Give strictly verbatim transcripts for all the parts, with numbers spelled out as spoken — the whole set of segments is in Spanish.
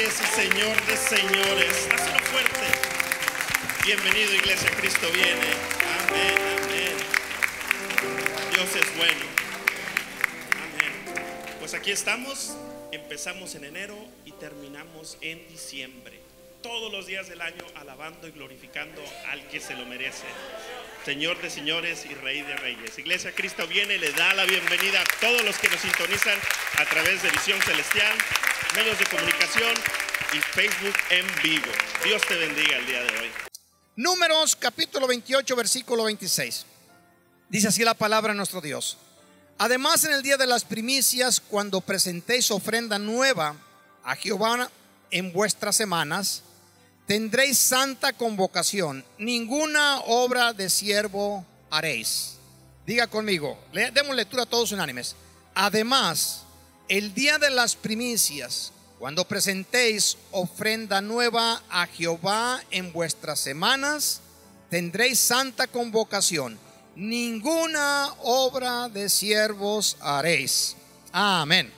reyes y Señor de señores. Dáselo fuerte. Bienvenido, iglesia, Cristo viene. Amén, amén. Dios es bueno. Amén. Pues aquí estamos. Empezamos en enero y terminamos en diciembre. Todos los días del año alabando y glorificando al que se lo merece, Señor de señores y Rey de reyes. Iglesia, Cristo viene, le da la bienvenida a todos los que nos sintonizan a través de Visión Celestial, medios de comunicación y Facebook en vivo. Dios te bendiga el día de hoy. Números capítulo veintiocho, versículo veintiséis. Dice así la palabra de nuestro Dios: además, en el día de las primicias, cuando presentéis ofrenda nueva a Jehová en vuestras semanas, tendréis santa convocación. Ninguna obra de siervo haréis. Diga conmigo, le, demos lectura a todos unánimes. Además, el día de las primicias, cuando presentéis ofrenda nueva a Jehová en vuestras semanas, tendréis santa convocación. Ninguna obra de siervos haréis. Amén.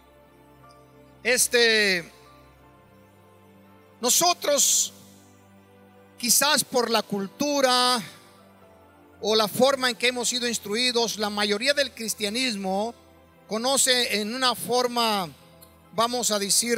Este, nosotros, quizás por la cultura o la forma en que hemos sido instruidos, la mayoría del cristianismo conoce en una forma, vamos a decir,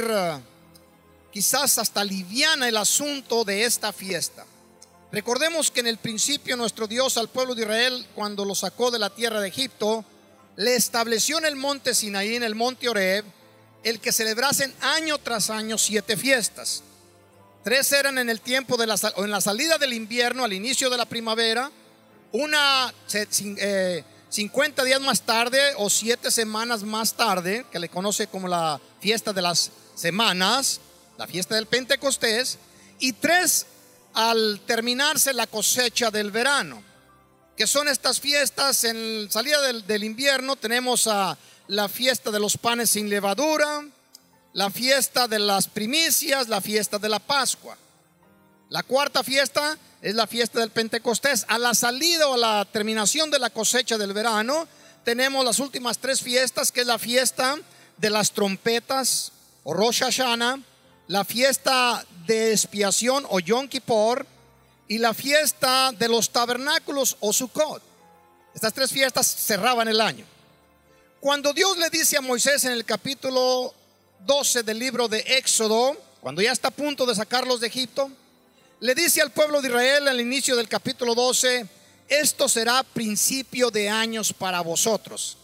quizás hasta liviana el asunto de esta fiesta. Recordemos que en el principio nuestro Dios al pueblo de Israel, cuando lo sacó de la tierra de Egipto, le estableció en el monte Sinaí, en el monte Horeb, el que celebrasen año tras año siete fiestas. Tres eran en el tiempo de la, o en la salida del invierno, al inicio de la primavera, una eh, cincuenta días más tarde o siete semanas más tarde, que le conoce como la fiesta de las semanas, la fiesta del Pentecostés, y tres al terminarse la cosecha del verano, que son estas fiestas. En salida del, del invierno tenemos a la fiesta de los panes sin levadura, la fiesta de las primicias, la fiesta de la Pascua. La cuarta fiesta es la fiesta del Pentecostés. A la salida o a la terminación de la cosecha del verano tenemos las últimas tres fiestas, que es la fiesta de las trompetas o Rosh Hashanah, la fiesta de expiación o Yom Kippur y la fiesta de los tabernáculos o Sukkot. Estas tres fiestas cerraban el año. Cuando Dios le dice a Moisés en el capítulo doce del libro de Éxodo, cuando ya está a punto de sacarlos de Egipto, le dice al pueblo de Israel al inicio del capítulo doce: esto será principio de años para vosotros.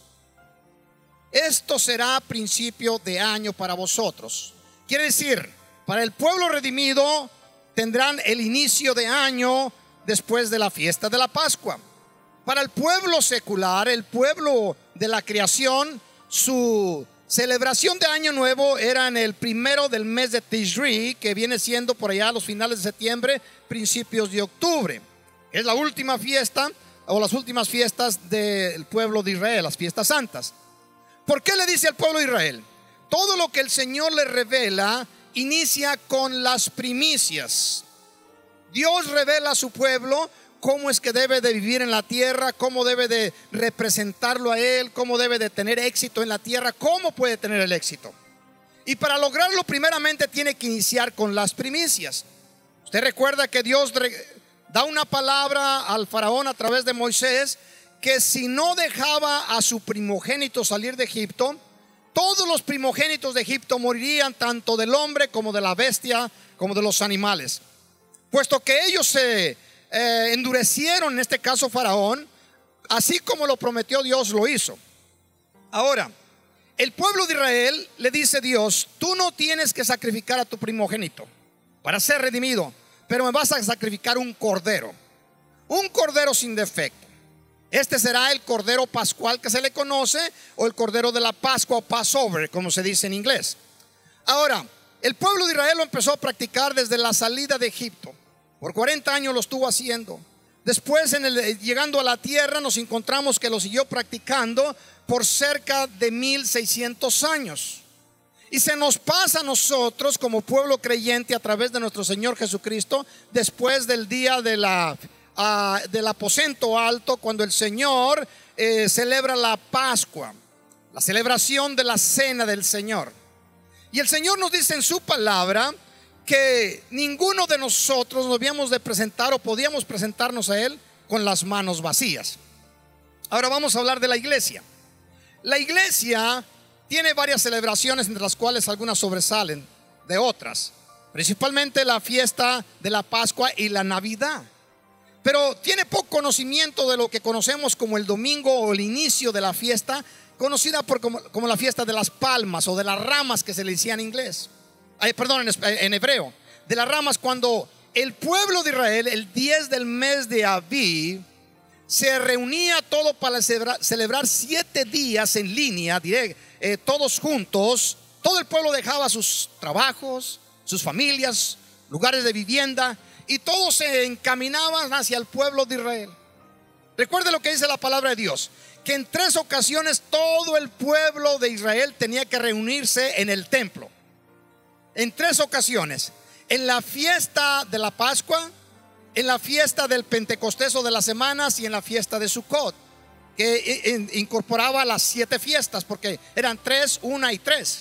Esto será principio de año para vosotros. Quiere decir, para el pueblo redimido tendrán el inicio de año después de la fiesta de la Pascua. Para el pueblo secular, el pueblo de la creación, su celebración de año nuevo era en el primero del mes de Tishri, que viene siendo por allá a los finales de septiembre, principios de octubre. Es la última fiesta o las últimas fiestas del pueblo de Israel, las fiestas santas. ¿Por qué le dice al pueblo de Israel? Todo lo que el Señor le revela inicia con las primicias. Dios revela a su pueblo cómo es que debe de vivir en la tierra, cómo debe de representarlo a Él, cómo debe de tener éxito en la tierra, cómo puede tener el éxito. Y para lograrlo, primeramente tiene que iniciar con las primicias. Usted recuerda que Dios da una palabra al faraón a través de Moisés, que si no dejaba a su primogénito salir de Egipto, todos los primogénitos de Egipto morirían, tanto del hombre como de la bestia, como de los animales. Puesto que ellos se eh, endurecieron, en este caso Faraón, así como lo prometió Dios, lo hizo. Ahora, el pueblo de Israel le dice Dios: tú no tienes que sacrificar a tu primogénito para ser redimido, pero me vas a sacrificar un cordero, un cordero sin defecto. Este será el cordero pascual que se le conoce, o el cordero de la Pascua, o Passover, como se dice en inglés. Ahora, el pueblo de Israel lo empezó a practicar desde la salida de Egipto. Por cuarenta años lo estuvo haciendo. Después, en el, llegando a la tierra, nos encontramos que lo siguió practicando por cerca de mil seiscientos años. Y se nos pasa a nosotros como pueblo creyente, a través de nuestro Señor Jesucristo, después del día de la Uh, del aposento alto, cuando el Señor eh, celebra la Pascua, la celebración de la cena del Señor. Y el Señor nos dice en su palabra que ninguno de nosotros nos habíamos de presentar o podíamos presentarnos a Él con las manos vacías. Ahora vamos a hablar de la iglesia. La iglesia tiene varias celebraciones, entre las cuales algunas sobresalen de otras, principalmente la fiesta de la Pascua y la Navidad. Pero tiene poco conocimiento de lo que conocemos como el domingo o el inicio de la fiesta, conocida por como, como la fiesta de las palmas o de las ramas, que se le decía en inglés, eh, perdón, en, en hebreo, de las ramas, cuando el pueblo de Israel el diez del mes de Aviv se reunía todo para celebrar, celebrar siete días en línea, diré, eh, todos juntos. Todo el pueblo dejaba sus trabajos, sus familias, lugares de vivienda, y todos se encaminaban hacia el pueblo de Israel. Recuerde lo que dice la palabra de Dios, que en tres ocasiones todo el pueblo de Israel tenía que reunirse en el templo. En tres ocasiones: en la fiesta de la Pascua, en la fiesta del Pentecostés o de las semanas, y en la fiesta de Sukkot, que incorporaba las siete fiestas, porque eran tres, una y tres.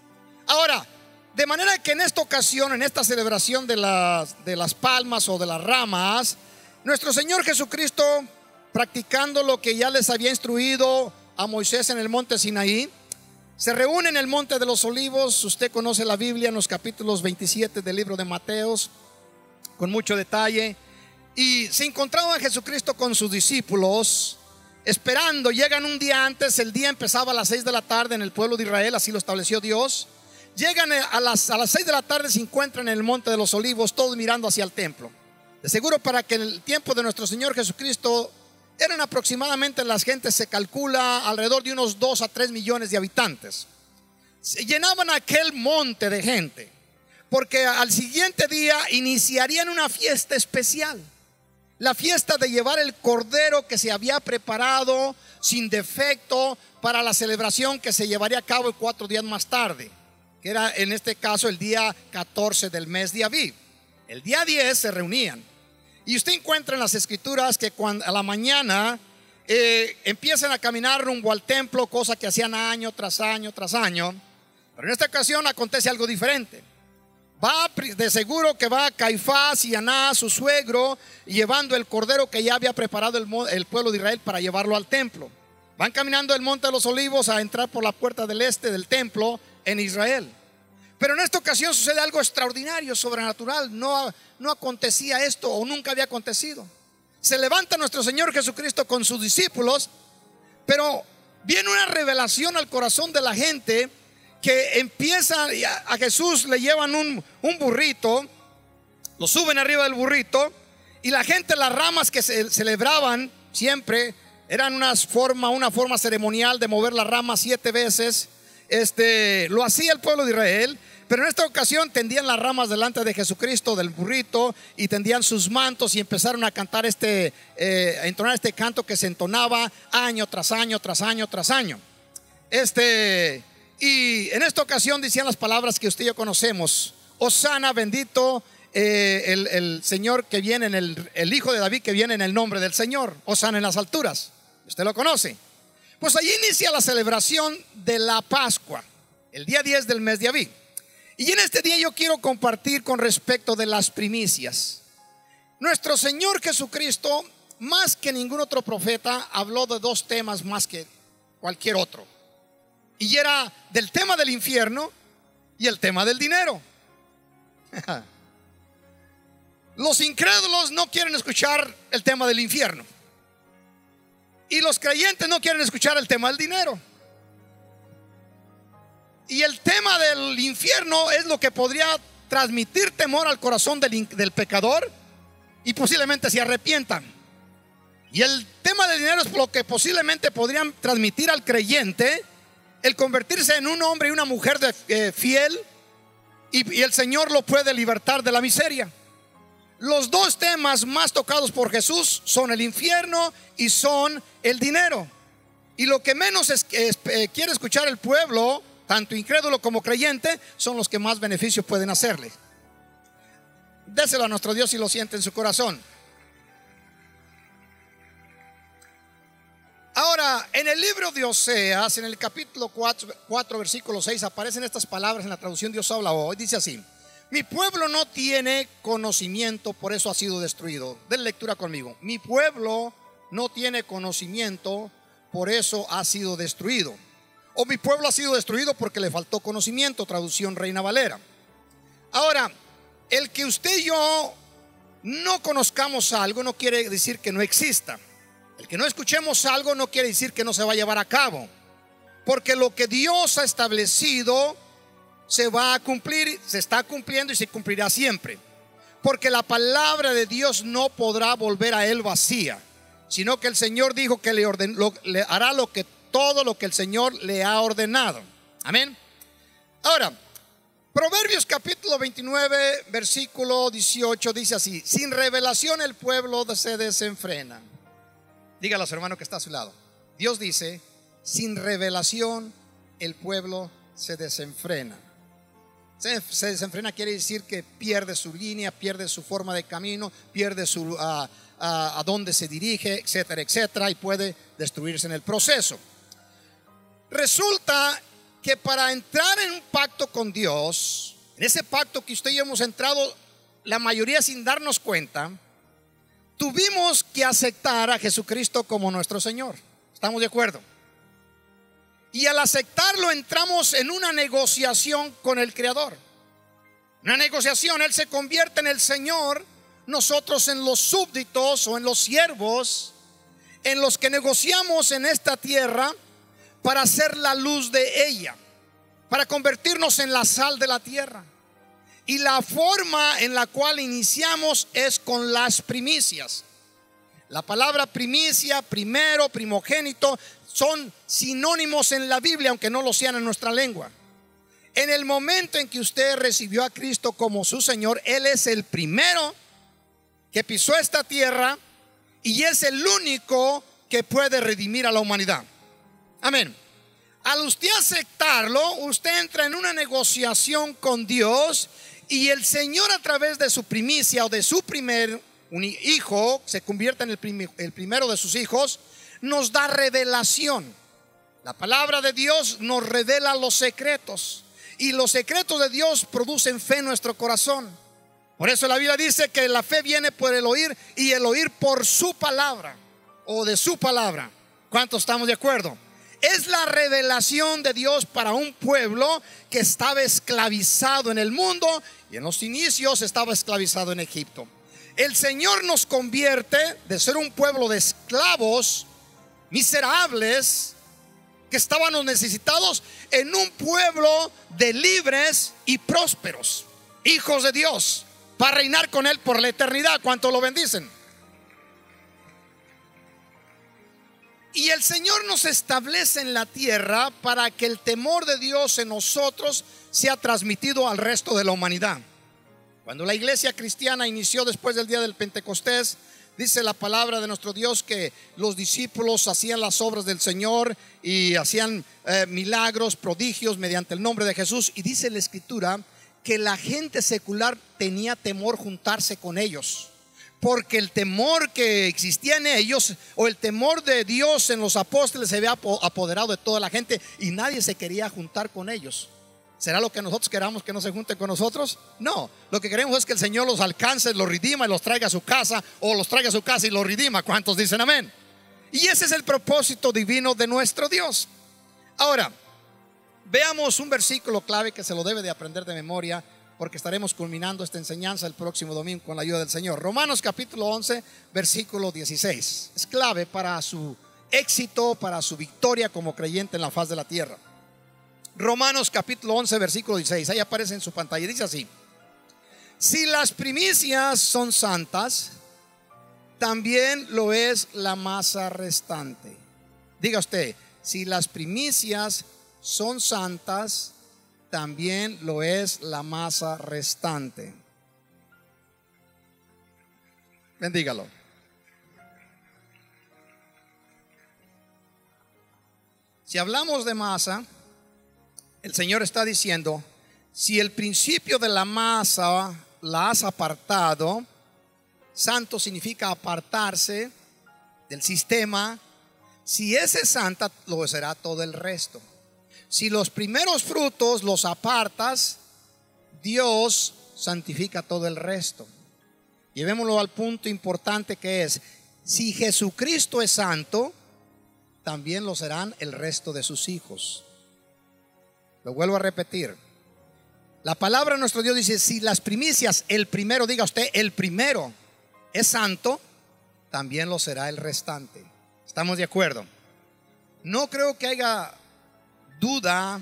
Ahora, de manera que en esta ocasión, en esta celebración de las, de las palmas o de las ramas, nuestro Señor Jesucristo, practicando lo que ya les había instruido a Moisés en el monte Sinaí, se reúne en el monte de los olivos. Usted conoce la Biblia en los capítulos veintisiete del libro de Mateos con mucho detalle. Y se encontraba Jesucristo con sus discípulos esperando. Llegan un día antes, el día empezaba a las seis de la tarde en el pueblo de Israel, así lo estableció Dios. Llegan a las, a las seis de la tarde, se encuentran en el monte de los olivos, todos mirando hacia el templo. De seguro, para que en el tiempo de nuestro Señor Jesucristo eran aproximadamente, las gentes se calcula alrededor de unos dos a tres millones de habitantes. Se llenaban aquel monte de gente, porque al siguiente día iniciarían una fiesta especial, la fiesta de llevar el cordero que se había preparado sin defecto para la celebración que se llevaría a cabo cuatro días más tarde, que era en este caso el día catorce del mes de Aviv. El día diez se reunían. Y usted encuentra en las escrituras que cuando a la mañana eh, empiezan a caminar rumbo al templo, cosa que hacían año tras año tras año. Pero en esta ocasión acontece algo diferente. Va de seguro que va Caifás y Anás, su suegro, llevando el cordero que ya había preparado el, el pueblo de Israel para llevarlo al templo. Van caminando el monte de los olivos a entrar por la puerta del este del templo en Israel. Pero en esta ocasión sucede algo extraordinario, sobrenatural. No, no acontecía esto, o nunca había acontecido. Se levanta nuestro Señor Jesucristo con sus discípulos, pero viene una revelación al corazón de la gente, que empieza, a Jesús le llevan un, un burrito, lo suben arriba del burrito, y la gente, las ramas que se celebraban siempre eran una forma, una forma ceremonial de mover las ramas siete veces. Este, lo hacía el pueblo de Israel, pero en esta ocasión tendían las ramas delante de Jesucristo, del burrito, y tendían sus mantos y empezaron a cantar este, eh, a entonar este canto que se entonaba año tras año, tras año, tras año. Este, y en esta ocasión decían las palabras que usted y yo conocemos: Hosana, bendito eh, el, el Señor que viene en el, el Hijo de David que viene en el nombre del Señor. Hosana en las alturas. Usted lo conoce. Pues allí inicia la celebración de la Pascua, el día diez del mes de Aviv. Y en este día yo quiero compartir con respecto de las primicias. Nuestro Señor Jesucristo, más que ningún otro profeta, habló de dos temas más que cualquier otro. Y era del tema del infierno y el tema del dinero. Los incrédulos no quieren escuchar el tema del infierno, y los creyentes no quieren escuchar el tema del dinero. Y el tema del infierno es lo que podría transmitir temor al corazón del, del pecador, y posiblemente se arrepientan. Y el tema del dinero es lo que posiblemente podrían transmitir al creyente el convertirse en un hombre y una mujer de, eh, fiel, y, y el Señor lo puede libertar de la miseria. Los dos temas más tocados por Jesús son el infierno y son el dinero. Y lo que menos es, es, eh, quiere escuchar el pueblo, tanto incrédulo como creyente, son los que más beneficio pueden hacerle. Déselo a nuestro Dios si lo siente en su corazón. Ahora, Ahora, en el libro de Oseas, en el capítulo cuatro, cuatro, versículo seis, aparecen estas palabras en la traducción Dios habla hoy. Dice así: mi pueblo no tiene conocimiento, por eso ha sido destruido. Den lectura conmigo. Mi pueblo no tiene conocimiento, por eso ha sido destruido. O mi pueblo ha sido destruido porque le faltó conocimiento, traducción Reina Valera. Ahora, el que usted y yo no conozcamos algo no quiere decir que no exista. El que no escuchemos algo no quiere decir que no se va a llevar a cabo, porque lo que Dios ha establecido se va a cumplir, se está cumpliendo y se cumplirá siempre. Porque la palabra de Dios no podrá volver a él vacía, sino que el Señor dijo que le, orden, lo, le hará lo que, todo lo que el Señor le ha ordenado. Amén. Ahora, Proverbios capítulo veintinueve, versículo dieciocho dice así: sin revelación el pueblo se desenfrena. Dígale a su hermano que está a su lado. Dios dice: sin revelación el pueblo se desenfrena. Se, se desenfrena quiere decir que pierde su línea, pierde su forma de camino, pierde su uh, uh, a dónde se dirige, etcétera, etcétera, y puede destruirse en el proceso. Resulta que para entrar en un pacto con Dios, en ese pacto que usted y yo hemos entrado, la mayoría sin darnos cuenta, tuvimos que aceptar a Jesucristo como nuestro Señor. ¿Estamos de acuerdo? Y al aceptarlo entramos en una negociación con el Creador. Una negociación, Él se convierte en el Señor, nosotros en los súbditos o en los siervos, en los que negociamos en esta tierra para ser la luz de ella, para convertirnos en la sal de la tierra. Y la forma en la cual iniciamos es con las primicias. La palabra primicia, primero, primogénito, son sinónimos en la Biblia, aunque no lo sean en nuestra lengua. En el momento en que usted recibió a Cristo como su Señor, Él es el primero que pisó esta tierra y es el único que puede redimir a la humanidad. Amén. Al usted aceptarlo, usted entra en una negociación con Dios, y el Señor, a través de su primicia o de su primer un hijo, se convierte en el, prim el primero de sus hijos, nos da revelación. La palabra de Dios nos revela los secretos, y los secretos de Dios producen fe en nuestro corazón. Por eso la Biblia dice que la fe viene por el oír, y el oír por su palabra, o de su palabra. ¿Cuántos estamos de acuerdo? Es la revelación de Dios para un pueblo que estaba esclavizado en el mundo, y en los inicios estaba esclavizado en Egipto. El Señor nos convierte de ser un pueblo de esclavos miserables que estábamos necesitados en un pueblo de libres y prósperos, hijos de Dios, para reinar con Él por la eternidad. ¿Cuánto lo bendicen? Y el Señor nos establece en la tierra para que el temor de Dios en nosotros sea transmitido al resto de la humanidad. Cuando la iglesia cristiana inició después del día del Pentecostés, dice la palabra de nuestro Dios que los discípulos hacían las obras del Señor y hacían eh, milagros, prodigios mediante el nombre de Jesús. Y dice la Escritura que la gente secular tenía temor juntarse con ellos, porque el temor que existía en ellos, o el temor de Dios en los apóstoles, se había apoderado de toda la gente y nadie se quería juntar con ellos. ¿Será lo que nosotros queramos, que no se junten con nosotros? No, lo que queremos es que el Señor los alcance, los redima y los traiga a su casa, o los traiga a su casa y los redima. ¿Cuántos dicen amén? Y ese es el propósito divino de nuestro Dios. Ahora, veamos un versículo clave que se lo debe de aprender de memoria, porque estaremos culminando esta enseñanza el próximo domingo con la ayuda del Señor. Romanos capítulo once, versículo dieciséis. Es clave para su éxito, para su victoria como creyente en la faz de la tierra. Romanos capítulo once, versículo dieciséis. Ahí aparece en su pantalla. Dice así: si las primicias son santas, también lo es la masa restante. Diga usted: si las primicias son santas, también lo es la masa restante. Bendígalo. Si hablamos de masa, el Señor está diciendo: si el principio de la masa la has apartado, santo significa apartarse del sistema, Si esa es santa, lo será todo el resto. Si los primeros frutos los apartas, Dios santifica todo el resto. Llevémoslo al punto importante que es: si Jesucristo es santo, también lo serán el resto de sus hijos. Lo vuelvo a repetir. La palabra de nuestro Dios dice: si las primicias, el primero, diga usted, el primero es santo, también lo será el restante. ¿Estamos de acuerdo? No creo que haya duda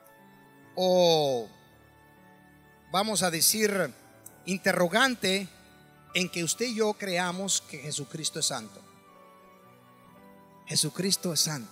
o, vamos a decir, interrogante en que usted y yo creamos que Jesucristo es santo. Jesucristo es santo.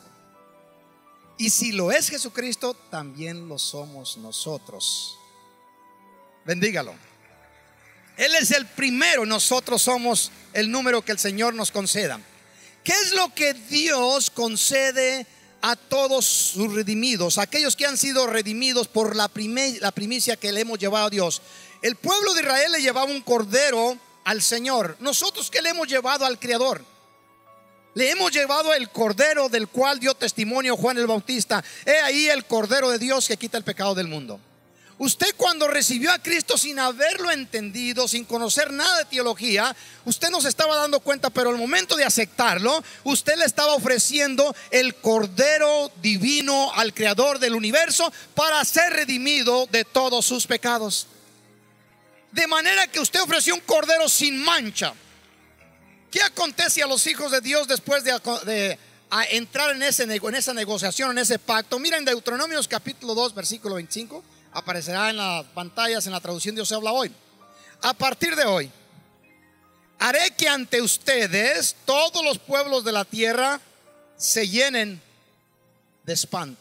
Y si lo es Jesucristo, también lo somos nosotros. Bendígalo. Él es el primero, nosotros somos el número que el Señor nos conceda. ¿Qué es lo que Dios concede a todos sus redimidos, aquellos que han sido redimidos por la, prime, la primicia que le hemos llevado a Dios? El pueblo de Israel le llevaba un cordero al Señor. Nosotros, ¿qué le hemos llevado al Creador? Le hemos llevado el cordero del cual dio testimonio Juan el Bautista. He ahí el cordero de Dios que quita el pecado del mundo. Usted, cuando recibió a Cristo sin haberlo entendido, sin conocer nada de teología, usted no se estaba dando cuenta, pero al momento de aceptarlo, usted le estaba ofreciendo el cordero divino al Creador del universo para ser redimido de todos sus pecados. De manera que usted ofreció un cordero sin mancha. ¿Qué acontece a los hijos de Dios después de, de a entrar en, ese, en esa negociación, en ese pacto? Miren, Deuteronomios capítulo dos, versículo veinticinco. Aparecerá en las pantallas, en la traducción Dios habla hoy. A partir de hoy, haré que ante ustedes todos los pueblos de la tierra se llenen de espanto.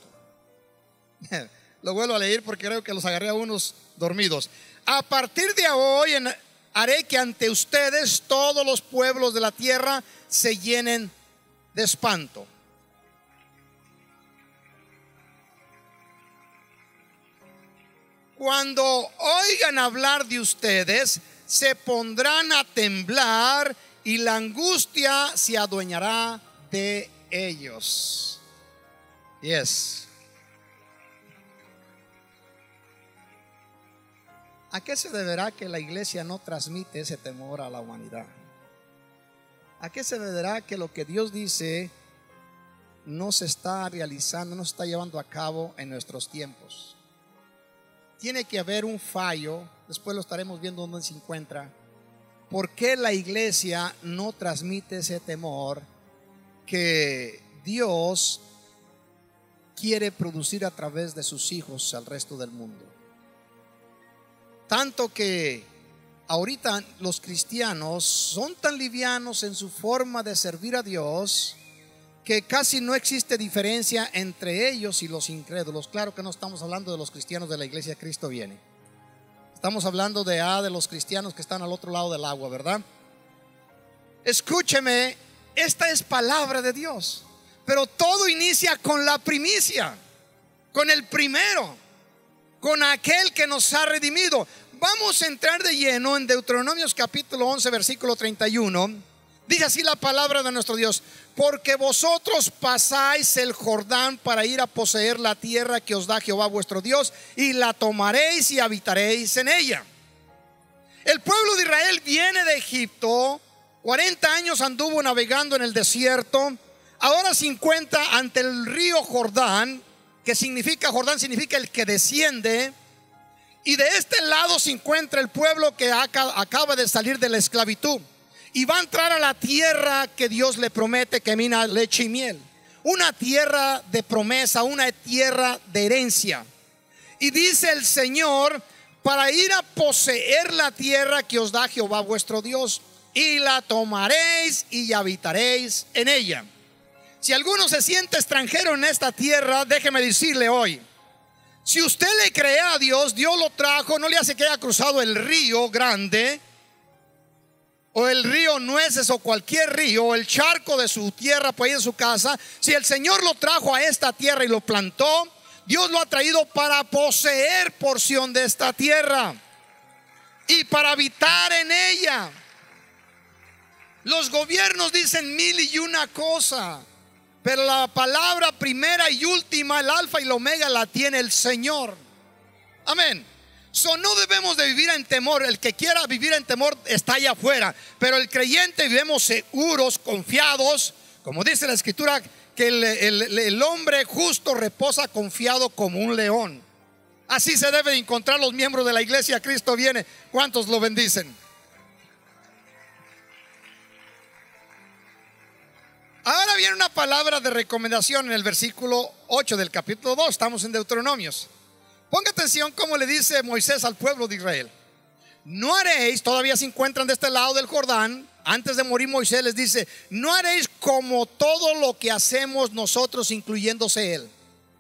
Lo vuelvo a leer porque creo que los agarré a unos dormidos. A partir de hoy en, haré que ante ustedes todos los pueblos de la tierra se llenen de espanto. Cuando oigan hablar de ustedes, se pondrán a temblar y la angustia se adueñará de ellos. Yes. ¿A qué se deberá que la iglesia no transmite ese temor a la humanidad? ¿A qué se deberá que lo que Dios dice no se está realizando, no se está llevando a cabo en nuestros tiempos? Tiene que haber un fallo, después lo estaremos viendo dónde se encuentra. ¿Por qué la iglesia no transmite ese temor que Dios quiere producir a través de sus hijos al resto del mundo? Tanto que ahorita los cristianos son tan livianos en su forma de servir a Dios que casi no existe diferencia entre ellos y los incrédulos. Claro que no estamos hablando de los cristianos de la iglesia Cristo Viene. Estamos hablando de, ah, de los cristianos que están al otro lado del agua, ¿verdad? Escúcheme, esta es palabra de Dios. Pero todo inicia con la primicia, con el primero, con aquel que nos ha redimido. Vamos a entrar de lleno en Deuteronomios capítulo once, versículo treinta y uno. Dice así la palabra de nuestro Dios: porque vosotros pasáis el Jordán para ir a poseer la tierra que os da Jehová vuestro Dios, y la tomaréis y habitaréis en ella. El pueblo de Israel viene de Egipto, cuarenta años anduvo navegando en el desierto, ahora se encuentra ante el río Jordán, que significa, Jordán significa el que desciende, y de este lado se encuentra el pueblo que acaba de salir de la esclavitud. Y va a entrar a la tierra que Dios le promete, que mina leche y miel. Una tierra de promesa, una tierra de herencia. Y dice el Señor: para ir a poseer la tierra que os da Jehová vuestro Dios, y la tomaréis y habitaréis en ella. Si alguno se siente extranjero en esta tierra, déjeme decirle hoy: si usted le cree a Dios, Dios lo trajo, no le hace que haya cruzado el río grande, o el río Nueces, o cualquier río, o el charco de su tierra, por ahí de su casa. Si el Señor lo trajo a esta tierra y lo plantó, Dios lo ha traído para poseer porción de esta tierra y para habitar en ella. Los gobiernos dicen mil y una cosa, pero la palabra primera y última, el alfa y el omega, la tiene el Señor. Amén. So, no debemos de vivir en temor. El que quiera vivir en temor está allá afuera, pero el creyente vivimos seguros, confiados, como dice la escritura, que el, el, el hombre justo reposa confiado como un león. Así se debe encontrar los miembros de la iglesia Cristo viene. ¿Cuántos lo bendicen? Ahora viene una palabra de recomendación en el versículo ocho del capítulo dos. Estamos en Deuteronomios. Ponga atención cómo le dice Moisés al pueblo de Israel. No haréis, todavía se encuentran de este lado del Jordán. Antes de morir Moisés les dice: no haréis como todo lo que hacemos nosotros, incluyéndose él.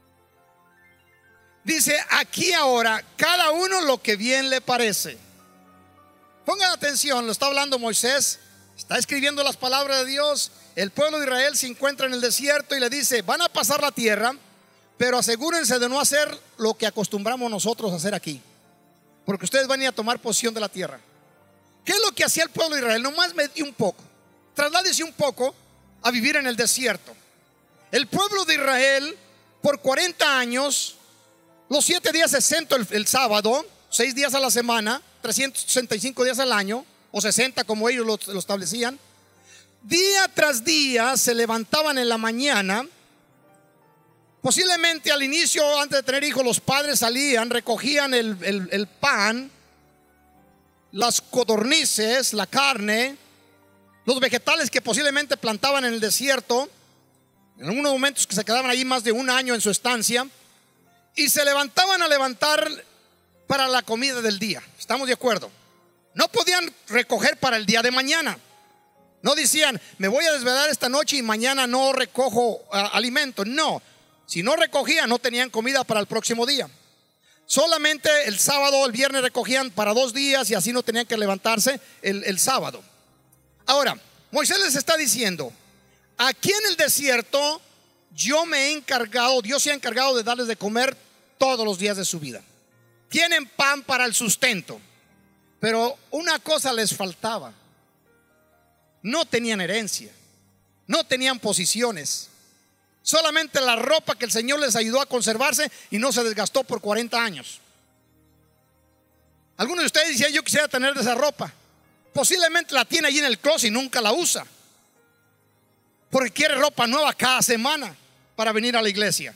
Dice aquí ahora, cada uno lo que bien le parece. Pongan atención, lo está hablando Moisés, está escribiendo las palabras de Dios. El pueblo de Israel se encuentra en el desierto y le dice: van a pasar la tierra, pero asegúrense de no hacer lo que acostumbramos nosotros a hacer aquí, porque ustedes van a ir a tomar posesión de la tierra. ¿Qué es lo que hacía el pueblo de Israel? Nomás medí un poco, trasládese un poco a vivir en el desierto. El pueblo de Israel por cuarenta años, los siete días excepto el, el sábado, seis días a la semana, trescientos sesenta y cinco días al año, o sesenta como ellos lo, lo establecían, día tras día se levantaban en la mañana. Posiblemente al inicio, antes de tener hijos, los padres salían, recogían el, el, el pan, las codornices, la carne, los vegetales que posiblemente plantaban en el desierto, en algunos momentos que se quedaban allí más de un año en su estancia, y se levantaban a levantar para la comida del día. ¿Estamos de acuerdo? No podían recoger para el día de mañana. No decían: me voy a desvelar esta noche y mañana no recojo uh, alimento. No, si no recogían, no tenían comida para el próximo día. Solamente el sábado o el viernes recogían para dos días y así no tenían que levantarse el, el sábado. Ahora, Moisés les está diciendo: aquí en el desierto yo me he encargado, Dios se ha encargado de darles de comer todos los días de su vida. Tienen pan para el sustento, pero una cosa les faltaba: no tenían herencia, no tenían posiciones, solamente la ropa que el Señor les ayudó a conservarse y no se desgastó por cuarenta años. Algunos de ustedes decían: yo quisiera tener esa ropa. Posiblemente la tiene allí en el closet y nunca la usa, porque quiere ropa nueva cada semana para venir a la iglesia.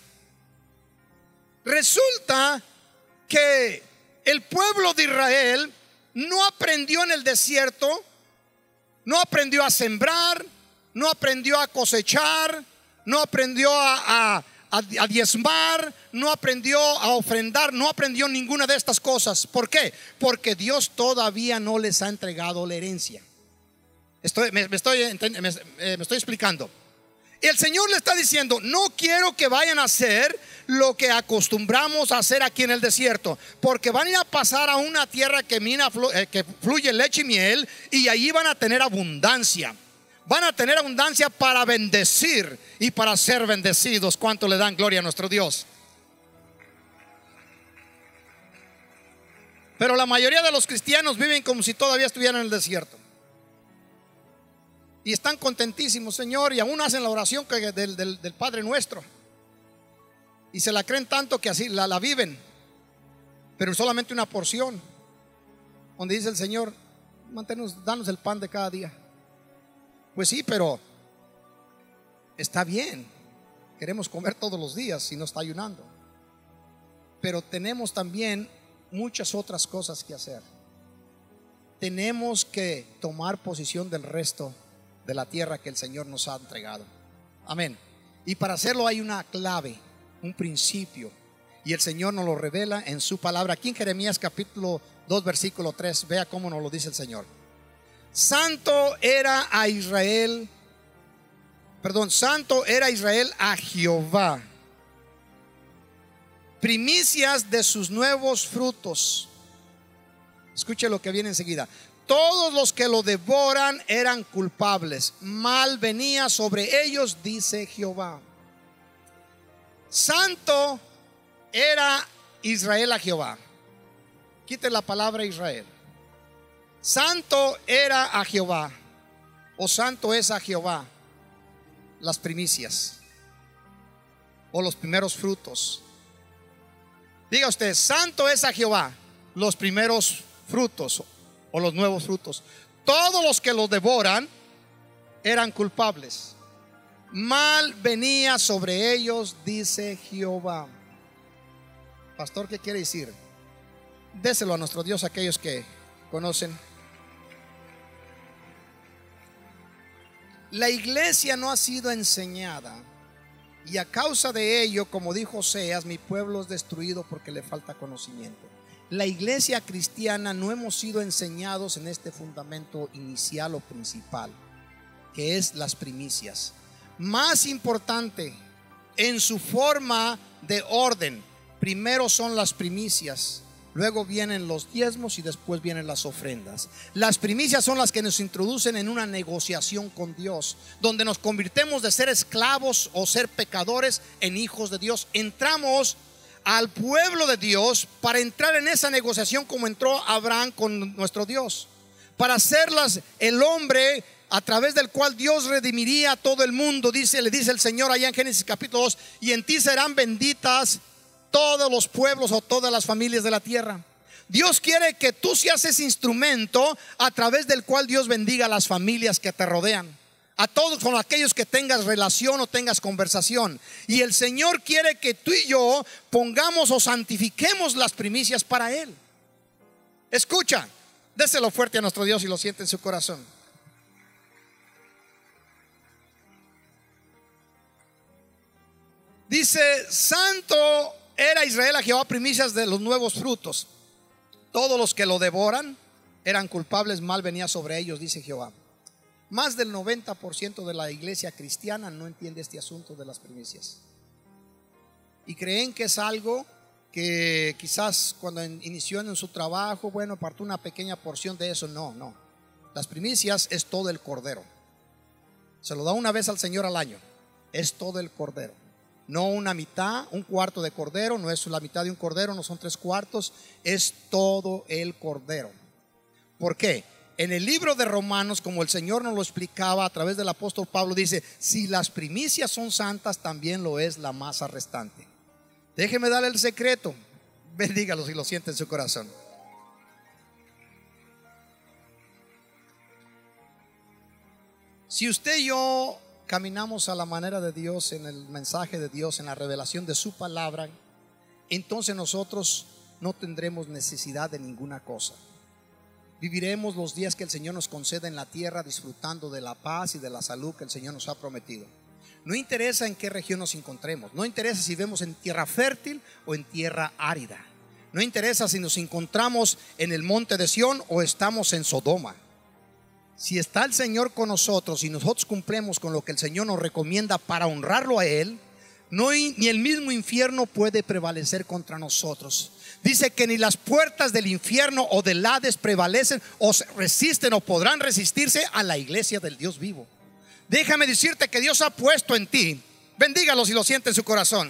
Resulta que el pueblo de Israel no aprendió en el desierto, no aprendió a sembrar, no aprendió a cosechar, no aprendió a, a, a diezmar, no aprendió a ofrendar, no aprendió ninguna de estas cosas. ¿Por qué? Porque Dios todavía no les ha entregado la herencia. Estoy, me, me, estoy, me, me estoy explicando. El Señor le está diciendo: no quiero que vayan a hacer lo que acostumbramos a hacer aquí en el desierto, porque van a ir a pasar a una tierra que, mina, que fluye leche y miel, y allí van a tener abundancia. Van a tener abundancia para bendecir y para ser bendecidos. ¿Cuánto le dan gloria a nuestro Dios? Pero la mayoría de los cristianos viven como si todavía estuvieran en el desierto. Y están contentísimos, Señor, y aún hacen la oración que del, del, del Padre Nuestro. Y se la creen tanto que así la, la viven, pero solamente una porción, donde dice el Señor: manténnos, danos el pan de cada día. Pues sí, pero está bien, queremos comer todos los días si no está ayunando, pero tenemos también muchas otras cosas que hacer. Tenemos que tomar posición del resto de la tierra que el Señor nos ha entregado. Amén. Y para hacerlo hay una clave, un principio, y el Señor nos lo revela en su palabra. Aquí en Jeremías capítulo dos versículo tres, vea cómo nos lo dice el Señor. Santo era a Israel, perdón, santo era Israel a Jehová, primicias de sus nuevos frutos. Escuche lo que viene enseguida. Todos los que lo devoran eran culpables, mal venía sobre ellos, dice Jehová. Santo era Israel a Jehová. Quite la palabra Israel. Santo era a Jehová, o santo es a Jehová, las primicias. o los primeros frutos. Diga usted, santo es a Jehová, los primeros frutos o los nuevos frutos. Todos los que los devoran eran culpables. Mal venía sobre ellos, dice Jehová. Pastor, ¿qué quiere decir? Déselo a nuestro Dios, aquellos que conocen. La iglesia no ha sido enseñada, y a causa de ello, como dijo Oseas, mi pueblo es destruido porque le falta conocimiento. La iglesia cristiana no hemos sido enseñados en este fundamento inicial o principal, que es las primicias. Más importante, en su forma de orden, primero son las primicias, luego vienen los diezmos y después vienen las ofrendas. Las primicias son las que nos introducen en una negociación con Dios, donde nos convirtemos de ser esclavos o ser pecadores en hijos de Dios. Entramos al pueblo de Dios para entrar en esa negociación como entró Abraham con nuestro Dios, para hacerlas el hombre a través del cual Dios redimiría a todo el mundo. Dice, le dice el Señor allá en Génesis capítulo dos: y en ti serán benditas todos los pueblos o todas las familias de la tierra. Dios quiere que tú seas ese instrumento a través del cual Dios bendiga a las familias que te rodean, a todos con aquellos que tengas relación o tengas conversación. Y el Señor quiere que tú y yo pongamos o santifiquemos las primicias para Él. Escucha, déselo fuerte a nuestro Dios y lo siente en su corazón. Dice, santo era Israel a Jehová, primicias de los nuevos frutos. Todos los que lo devoran eran culpables, mal venía sobre ellos, dice Jehová. Más del noventa por ciento de la iglesia cristiana no entiende este asunto de las primicias, y creen que es algo que quizás cuando inició en su trabajo, bueno, apartó una pequeña porción de eso. No, no. Las primicias es todo el cordero. Se lo da una vez al Señor al año. Es todo el cordero. No una mitad, un cuarto de cordero, no es la mitad de un cordero, no son tres cuartos, es todo el cordero. ¿Por qué? En el libro de Romanos, como el Señor nos lo explicaba a través del apóstol Pablo, dice, si las primicias son santas, también lo es la masa restante. Déjeme darle el secreto, bendígalo si lo siente en su corazón. Si usted y yo caminamos a la manera de Dios, en el mensaje de Dios, en la revelación de su palabra, entonces nosotros no tendremos necesidad de ninguna cosa. Viviremos los días que el Señor nos concede en la tierra, disfrutando de la paz y de la salud que el Señor nos ha prometido. No interesa en qué región nos encontremos, no interesa si vivimos en tierra fértil o en tierra árida, no interesa si nos encontramos en el monte de Sión o estamos en Sodoma. Si está el Señor con nosotros y nosotros cumplimos con lo que el Señor nos recomienda para honrarlo a Él, no, ni el mismo infierno puede prevalecer contra nosotros. Dice que ni las puertas del infierno o del Hades prevalecen o resisten o podrán resistirse a la iglesia del Dios vivo. Déjame decirte que Dios ha puesto en ti, bendígalo si lo siente en su corazón,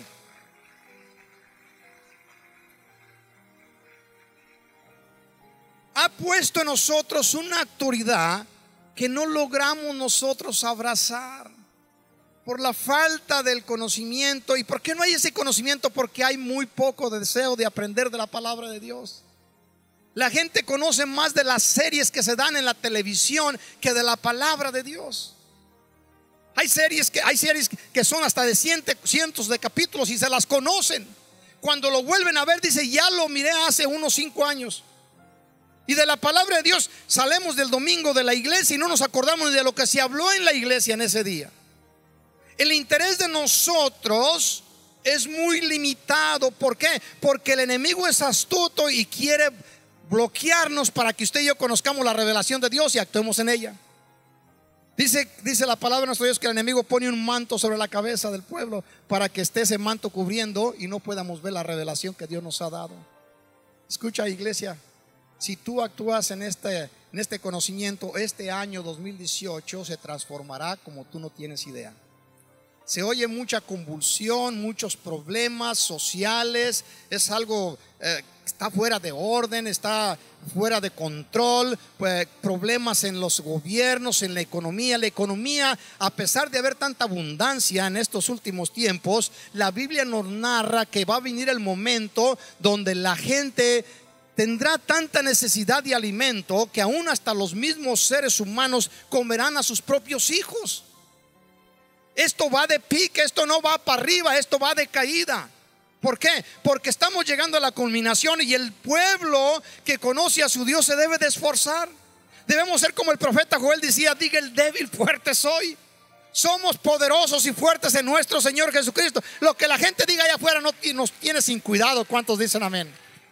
ha puesto en nosotros una autoridad que no logramos nosotros abrazar por la falta del conocimiento. ¿Y por qué no hay ese conocimiento? Porque hay muy poco deseo de aprender de la palabra de Dios. La gente conoce más de las series que se dan en la televisión que de la palabra de Dios. Hay series que, hay series que son hasta de cientos de capítulos y se las conocen. Cuando lo vuelven a ver, dice, ya lo miré hace unos cinco años. Y de la palabra de Dios salemos del domingo de la iglesia y no nos acordamos de lo que se habló en la iglesia en ese día. El interés de nosotros es muy limitado. ¿Por qué? Porque el enemigo es astuto y quiere bloquearnos para que usted y yo conozcamos la revelación de Dios y actuemos en ella. Dice, dice la palabra de nuestro Dios que el enemigo pone un manto sobre la cabeza del pueblo para que esté ese manto cubriendo y no podamos ver la revelación que Dios nos ha dado. Escucha, iglesia, si tú actúas en este, en este conocimiento, este año dos mil dieciocho se transformará como tú no tienes idea. Se oye mucha convulsión, muchos problemas sociales. Es algo eh, está fuera de orden, está fuera de control, pues, problemas en los gobiernos, en la economía. La economía, a pesar de haber tanta abundancia en estos últimos tiempos, la Biblia nos narra que va a venir el momento donde la gente tendrá tanta necesidad de alimento que aún hasta los mismos seres humanos comerán a sus propios hijos. Esto va de pique, esto no va para arriba, esto va de caída. ¿Por qué? Porque estamos llegando a la culminación y el pueblo que conoce a su Dios se debe de esforzar. Debemos ser como el profeta Joel decía: diga el débil, fuerte soy. Somos poderosos y fuertes en nuestro Señor Jesucristo. Lo que la gente diga allá afuera no nos tiene sin cuidado. ¿Cuántos dicen amén?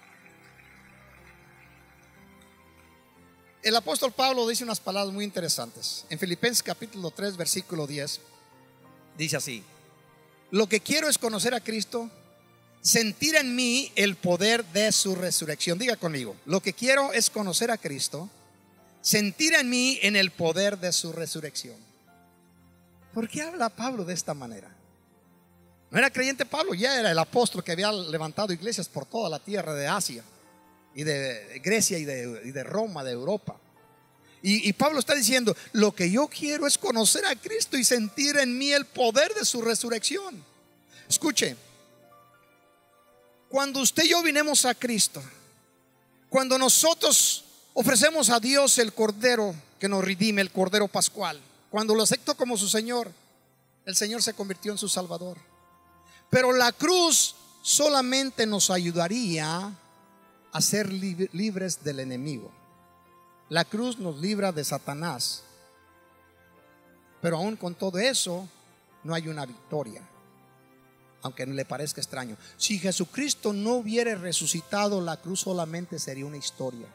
El apóstol Pablo dice unas palabras muy interesantes. En Filipenses capítulo tres versículo diez dice así: lo que quiero es conocer a Cristo, sentir en mí el poder de su resurrección. Diga conmigo: lo que quiero es conocer a Cristo, sentir en mí en el poder de su resurrección. ¿Por qué habla Pablo de esta manera? No era creyente Pablo, ya era el apóstol que había levantado iglesias por toda la tierra de Asia y de Grecia y de, y de Roma, de Europa. Y, y Pablo está diciendo: lo que yo quiero es conocer a Cristo y sentir en mí el poder de su resurrección. Escuche, cuando usted y yo vinimos a Cristo, cuando nosotros ofrecemos a Dios el Cordero que nos redime, el Cordero Pascual, cuando lo aceptó como su Señor, el Señor se convirtió en su Salvador. Pero la cruz solamente nos ayudaría a ser lib- libres del enemigo. La cruz nos libra de Satanás, pero aún con todo eso no hay una victoria, aunque le parezca extraño. Si Jesucristo no hubiera resucitado, la cruz solamente sería una historia.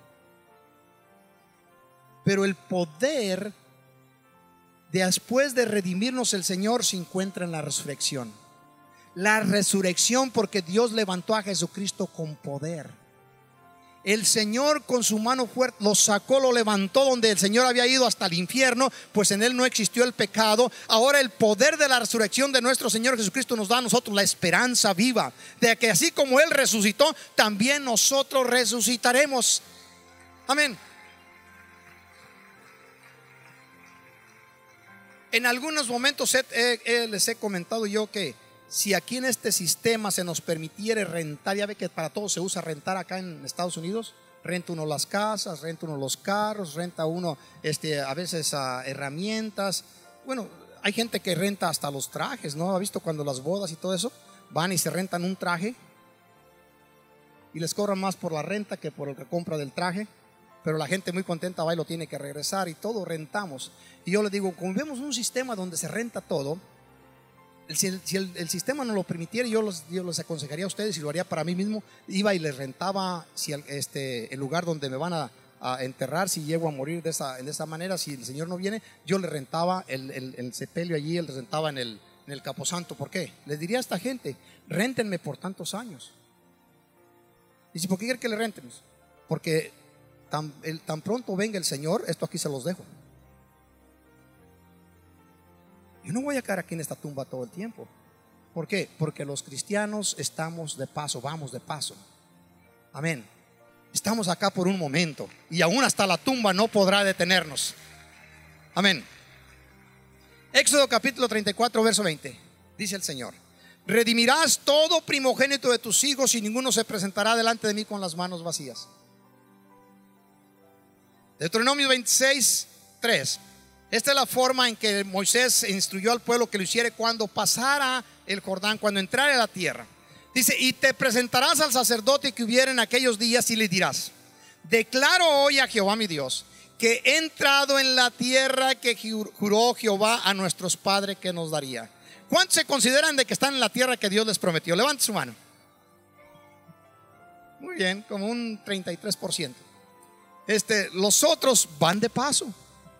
Pero el poder después de redimirnos el Señor se encuentra en la resurrección. La resurrección, porque Dios levantó a Jesucristo con poder. El Señor con su mano fuerte lo sacó, lo levantó donde el Señor había ido hasta el infierno, pues en él no existió el pecado. Ahora el poder de la resurrección de nuestro Señor Jesucristo nos da a nosotros la esperanza viva de que así como él resucitó, también nosotros resucitaremos. Amén. En algunos momentos he, he, he, les he comentado yo que si aquí en este sistema se nos permitiera rentar, ya ve que para todo se usa rentar acá en Estados Unidos, renta uno las casas, renta uno los carros, renta uno este, a veces uh, herramientas. Bueno, hay gente que renta hasta los trajes, ¿no? ¿Ha visto cuando las bodas y todo eso? Van y se rentan un traje y les cobran más por la renta que por el que compra del traje. Pero la gente muy contenta va y lo tiene que regresar y todo rentamos. Y yo les digo, como vemos un sistema donde se renta todo, si el, si el, el sistema no lo permitiera, yo los, yo los aconsejaría a ustedes, y lo haría para mí mismo, iba y les rentaba si el, este, el lugar donde me van a, a enterrar, si llego a morir de esa, de esa manera, si el Señor no viene, yo les rentaba el, el, el sepelio allí, les rentaba en el, en el Camposanto. ¿Por qué? Les diría a esta gente: réntenme por tantos años. Y si, ¿por qué quieren que le rentemos? Porque tan, el, tan pronto venga el Señor, esto aquí se los dejo. Yo no voy a quedar aquí en esta tumba todo el tiempo. ¿Por qué? Porque los cristianos estamos de paso, vamos de paso. Amén. Estamos acá por un momento y aún hasta la tumba no podrá detenernos. Amén. Éxodo capítulo treinta y cuatro verso veinte. Dice el Señor: redimirás todo primogénito de tus hijos y ninguno se presentará delante de mí con las manos vacías. Deuteronomio veintiséis tres. Esta es la forma en que Moisés instruyó al pueblo que lo hiciera cuando pasara el Jordán, cuando entrara a la tierra. Dice: y te presentarás al sacerdote que hubiera en aquellos días y le dirás: declaro hoy a Jehová mi Dios que he entrado en la tierra que juró Jehová a nuestros padres que nos daría. ¿Cuántos se consideran de que están en la tierra que Dios les prometió? Levante su mano. Muy bien, como un treinta y tres por ciento. Este, los otros van de paso.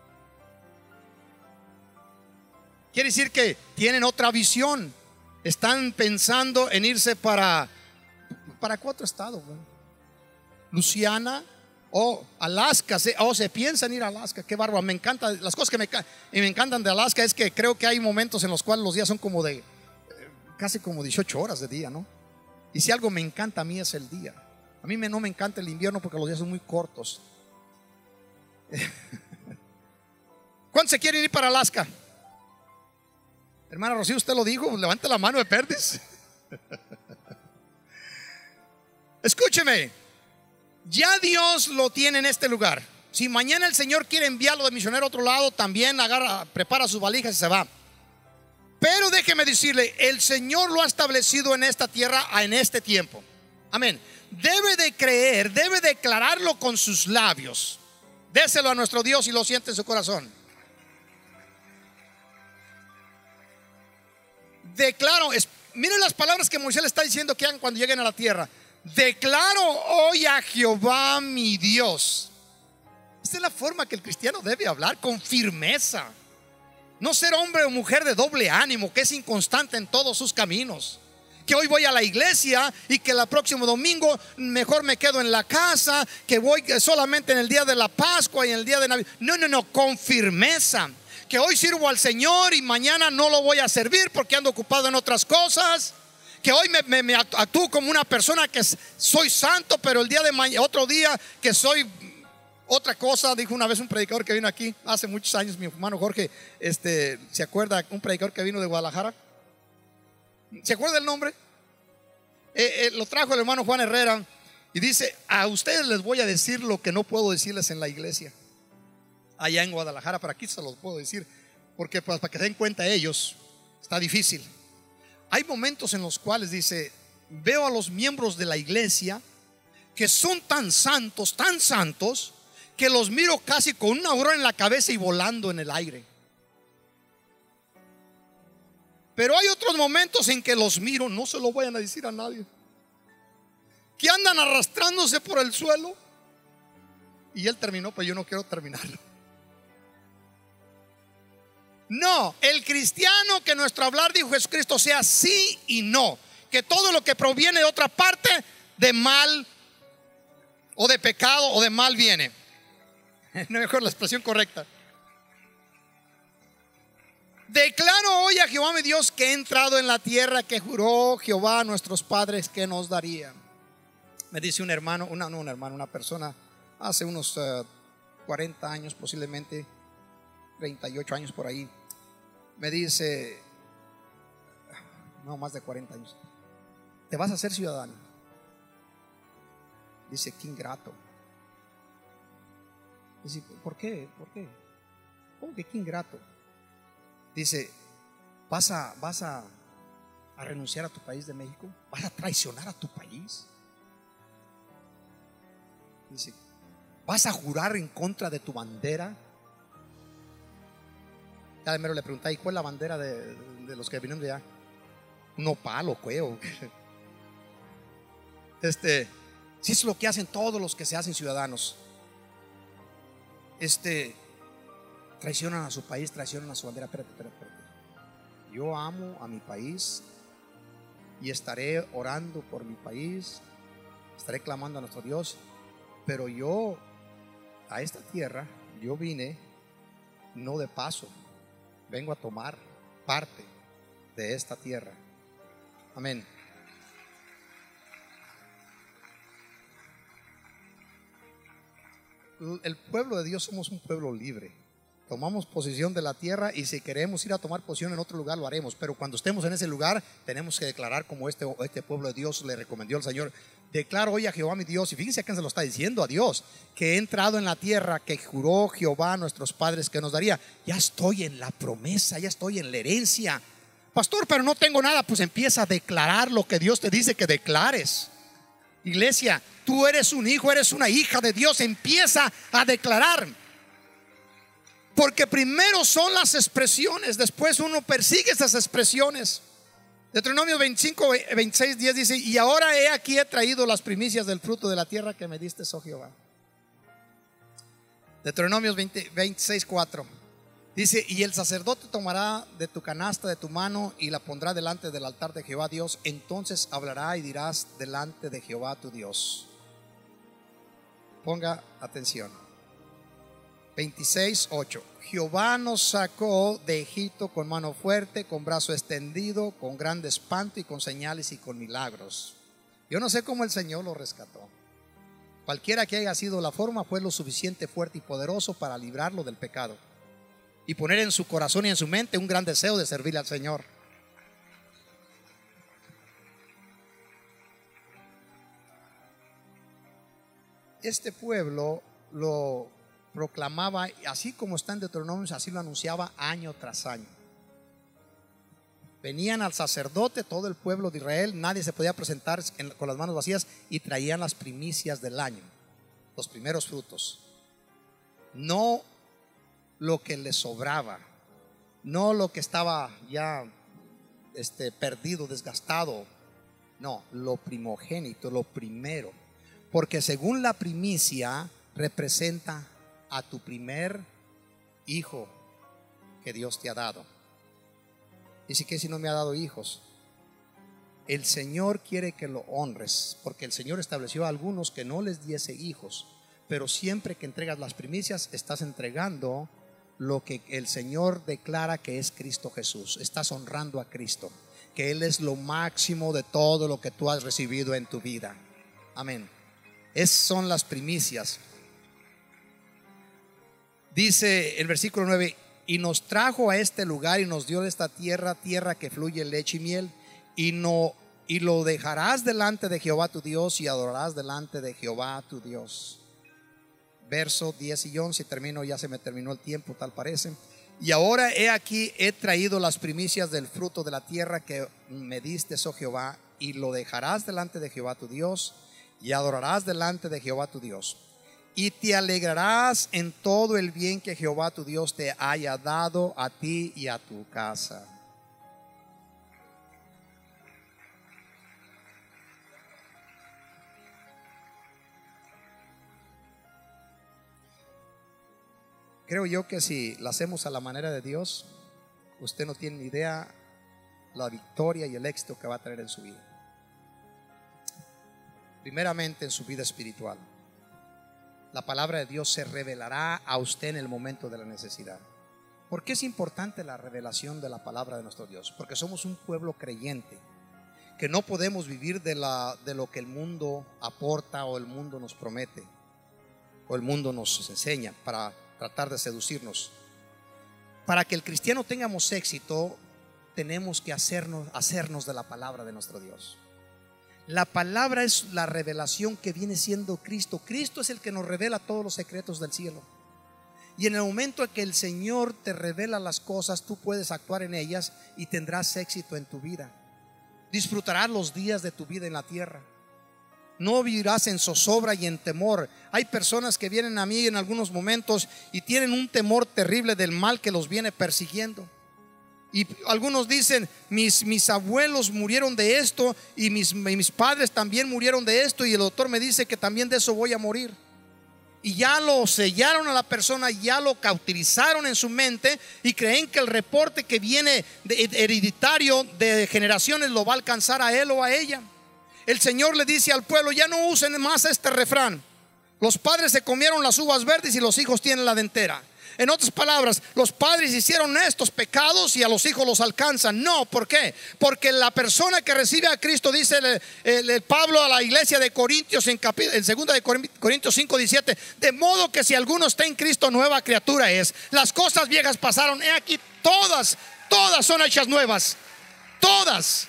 Quiere decir que tienen otra visión. Están pensando en irse para ¿Para qué otro estado? Bueno, Luisiana, Oh, Alaska, se, oh, se piensan ir a Alaska, qué bárbaro, me encanta. Las cosas que me, y me encantan de Alaska es que creo que hay momentos en los cuales los días son como de, eh, casi como dieciocho horas de día, ¿no? Y si algo me encanta a mí es el día. A mí me, no me encanta el invierno porque los días son muy cortos. ¿Cuántos se quieren ir para Alaska? Hermana Rocío, usted lo dijo, levante la mano de perdiz. Escúcheme, ya Dios lo tiene en este lugar. Si mañana el Señor quiere enviarlo de misionero a otro lado, también agarra, prepara sus valijas y se va. Pero déjeme decirle, el Señor lo ha establecido en esta tierra en este tiempo. Amén. Debe de creer, debe declararlo con sus labios. Déselo a nuestro Dios y lo siente en su corazón. Declaro, es, miren las palabras que Moisés le está diciendo que hagan cuando lleguen a la tierra. Declaro hoy a Jehová mi Dios. Esta es la forma que el cristiano debe hablar, con firmeza. No ser hombre o mujer de doble ánimo, que es inconstante en todos sus caminos. Que hoy voy a la iglesia y que el próximo domingo mejor me quedo en la casa, que voy solamente en el día de la Pascua y en el día de Navidad. No, no, no, con firmeza. Que hoy sirvo al Señor y mañana no lo voy a servir porque ando ocupado en otras cosas. Que hoy me, me, me actúo como una persona que soy santo, pero el día de mañana, otro día que soy otra cosa. Dijo una vez un predicador que vino aquí hace muchos años, mi hermano Jorge, este, ¿se acuerda? Un predicador que vino de Guadalajara. ¿Se acuerda el nombre? Eh, eh, lo trajo el hermano Juan Herrera y dice: a ustedes les voy a decir lo que no puedo decirles en la iglesia allá en Guadalajara, pero aquí se los puedo decir porque pues, para que se den cuenta ellos, está difícil. Hay momentos en los cuales dice: veo a los miembros de la iglesia que son tan santos, tan santos, que los miro casi con una aurora en la cabeza y volando en el aire. Pero hay otros momentos en que los miro, no se lo vayan a decir a nadie, que andan arrastrándose por el suelo. Y él terminó, pero yo no quiero terminarlo. No, el cristiano, que nuestro hablar dijo Jesucristo sea sí y no. Que todo lo que proviene de otra parte, de mal o de pecado o de mal viene. No mejor la expresión correcta. Declaro hoy a Jehová mi Dios que he entrado en la tierra que juró Jehová a nuestros padres que nos daría. Me dice un hermano, una, no un hermano, una persona hace unos uh, cuarenta años, posiblemente treinta y ocho años por ahí. Me dice, no, más de cuarenta años: te vas a hacer ciudadano. Dice: qué ingrato. Dice: ¿por qué? ¿Por qué? ¿Cómo que qué ingrato? Dice: ¿vas a, vas a, a renunciar a tu país de México? ¿Vas a traicionar a tu país? Dice: ¿vas a jurar en contra de tu bandera? Ya de mero le pregunté: ¿y cuál es la bandera de, de los que vinieron de allá? Un nopal o cueo. Este, si es lo que hacen todos los que se hacen ciudadanos. Este, traicionan a su país, traicionan a su bandera. Espérate, espérate, espérate. Yo amo a mi país y estaré orando por mi país, estaré clamando a nuestro Dios. Pero yo a esta tierra, yo vine no de paso, vengo a tomar parte de esta tierra. Amén. El pueblo de Dios somos un pueblo libre. Tomamos posesión de la tierra y si queremos ir a tomar posesión en otro lugar lo haremos. Pero cuando estemos en ese lugar tenemos que declarar como este, este pueblo de Dios le recomendó al Señor. Declaro hoy a Jehová mi Dios, y fíjense a quién se lo está diciendo, a Dios, que he entrado en la tierra que juró Jehová a nuestros padres que nos daría. Ya estoy en la promesa, ya estoy en la herencia. Pastor, pero no tengo nada. Pues empieza a declarar lo que Dios te dice que declares. Iglesia, tú eres un hijo, eres una hija de Dios. Empieza a declarar. Porque primero son las expresiones, después uno persigue esas expresiones. Deuteronomio veinticinco, veintiséis, diez dice: y ahora he aquí he traído las primicias del fruto de la tierra que me diste, oh Jehová. Deuteronomio veintiséis, cuatro dice: y el sacerdote tomará de tu canasta de tu mano y la pondrá delante del altar de Jehová Dios. Entonces hablará y dirás delante de Jehová tu Dios: Ponga atención. veintiséis, ocho. Jehová nos sacó de Egipto con mano fuerte, con brazo extendido, con grande espanto y con señales y con milagros. Yo no sé cómo el Señor lo rescató. Cualquiera que haya sido la forma, fue lo suficiente fuerte y poderoso para librarlo del pecado y poner en su corazón y en su mente un gran deseo de servirle al Señor. Este pueblo lo proclamaba, así como está en Deuteronomio, así lo anunciaba año tras año. Venían al sacerdote, todo el pueblo de Israel, nadie se podía presentar con las manos vacías, y traían las primicias del año, los primeros frutos. No lo que les sobraba, no lo que estaba ya este, perdido, desgastado, no, lo primogénito, lo primero. Porque según la primicia representa a tu primer hijo que Dios te ha dado. Dice que si no me ha dado hijos, el Señor quiere que lo honres, porque el Señor estableció a algunos que no les diese hijos, pero siempre que entregas las primicias estás entregando lo que el Señor declara que es Cristo Jesús. Estás honrando a Cristo, que Él es lo máximo de todo lo que tú has recibido en tu vida. Amén. Esas son las primicias. Dice el versículo nueve: y nos trajo a este lugar y nos dio esta tierra, tierra que fluye leche y miel, y no y lo dejarás delante de Jehová tu Dios y adorarás delante de Jehová tu Dios. Verso diez y once, termino, ya se me terminó el tiempo, tal parece. Y ahora he aquí, he traído las primicias del fruto de la tierra que me diste, oh Jehová, y lo dejarás delante de Jehová tu Dios y adorarás delante de Jehová tu Dios. Y te alegrarás en todo el bien que Jehová tu Dios te haya dado a ti y a tu casa. Creo yo que si la hacemos a la manera de Dios, usted no tiene ni idea la victoria y el éxito que va a traer en su vida. Primeramente en su vida espiritual. La palabra de Dios se revelará a usted en el momento de la necesidad. ¿Por qué es importante la revelación de la palabra de nuestro Dios? Porque somos un pueblo creyente, que no podemos vivir de, la, de lo que el mundo aporta o el mundo nos promete o el mundo nos enseña para tratar de seducirnos. Para que el cristiano tengamos éxito, tenemos que hacernos, hacernos de la palabra de nuestro Dios. La palabra es la revelación que viene siendo Cristo. Cristo es el que nos revela todos los secretos del cielo. Y en el momento en que el Señor te revela las cosas, tú puedes actuar en ellas y tendrás éxito en tu vida. Disfrutarás los días de tu vida en la tierra. No vivirás en zozobra y en temor. Hay personas que vienen a mí en algunos momentos y tienen un temor terrible del mal que los viene persiguiendo. Y algunos dicen, mis, mis abuelos murieron de esto y mis, mis padres también murieron de esto, y el doctor me dice que también de eso voy a morir. Y ya lo sellaron a la persona, ya lo cautilizaron en su mente y creen que el reporte que viene de, hereditario de generaciones lo va a alcanzar a él o a ella. El Señor le dice al pueblo: ya no usen más este refrán. Los padres se comieron las uvas verdes y los hijos tienen la dentera. En otras palabras, los padres hicieron estos pecados y a los hijos los alcanzan. No, ¿por qué? Porque la persona que recibe a Cristo, dice el, el, el Pablo a la iglesia de Corintios en, en segunda de Corintios cinco diecisiete: de modo que si alguno está en Cristo, nueva criatura es. Las cosas viejas pasaron, he aquí, todas, todas son hechas nuevas. Todas.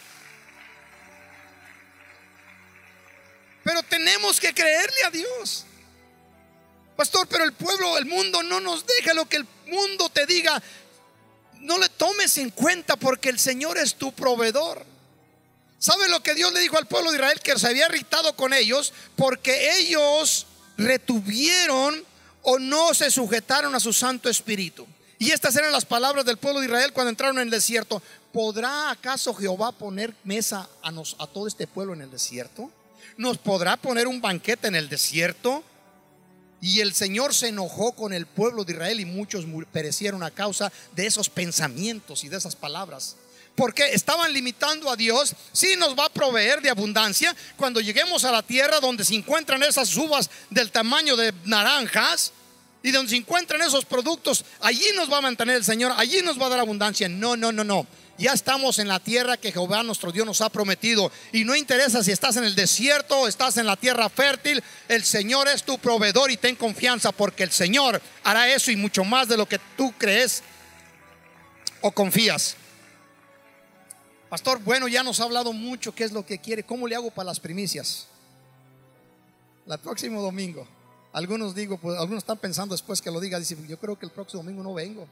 Pero tenemos que creerle a Dios. Pastor, pero el pueblo, el mundo no nos deja. Lo que el mundo te diga, no le tomes en cuenta, porque el Señor es tu proveedor. ¿Sabe lo que Dios le dijo al pueblo de Israel? Que se había irritado con ellos porque ellos retuvieron o no se sujetaron a su Santo Espíritu. Y estas eran las palabras del pueblo de Israel cuando entraron en el desierto: ¿podrá acaso Jehová poner mesa a, nos, a todo este pueblo en el desierto? ¿Nos podrá poner un banquete en el desierto? Y el Señor se enojó con el pueblo de Israel y muchos perecieron a causa de esos pensamientos y de esas palabras. Porque estaban limitando a Dios. Sí nos va a proveer de abundancia cuando lleguemos a la tierra donde se encuentran esas uvas del tamaño de naranjas y donde se encuentran esos productos. Allí nos va a mantener el Señor, allí nos va a dar abundancia. No, no, no, no. Ya estamos en la tierra que Jehová nuestro Dios nos ha prometido. Y no interesa si estás en el desierto o estás en la tierra fértil. El Señor es tu proveedor y ten confianza, porque el Señor hará eso y mucho más de lo que tú crees o confías. Pastor, bueno, ya nos ha hablado mucho qué es lo que quiere. ¿Cómo le hago para las primicias? El próximo domingo. Algunos digo, pues algunos están pensando después que lo diga, dicen, yo creo que el próximo domingo no vengo.